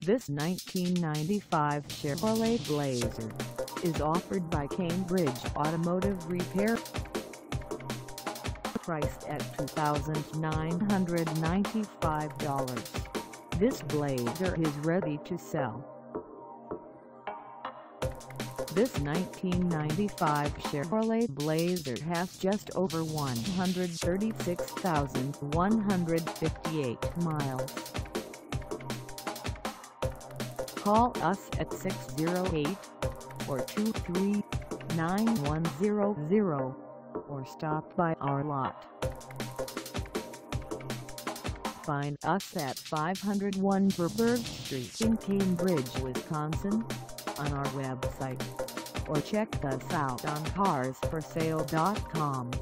This 1995 Chevrolet Blazer is offered by Cambridge Automotive Repair. Priced at $2,995, this Blazer is ready to sell. This 1995 Chevrolet Blazer has just over 136,158 miles. Call us at 608-423-9100 or stop by our lot. Find us at 501 Verburg Street in Cambridge, Wisconsin, on our website, or check us out on carsforsale.com.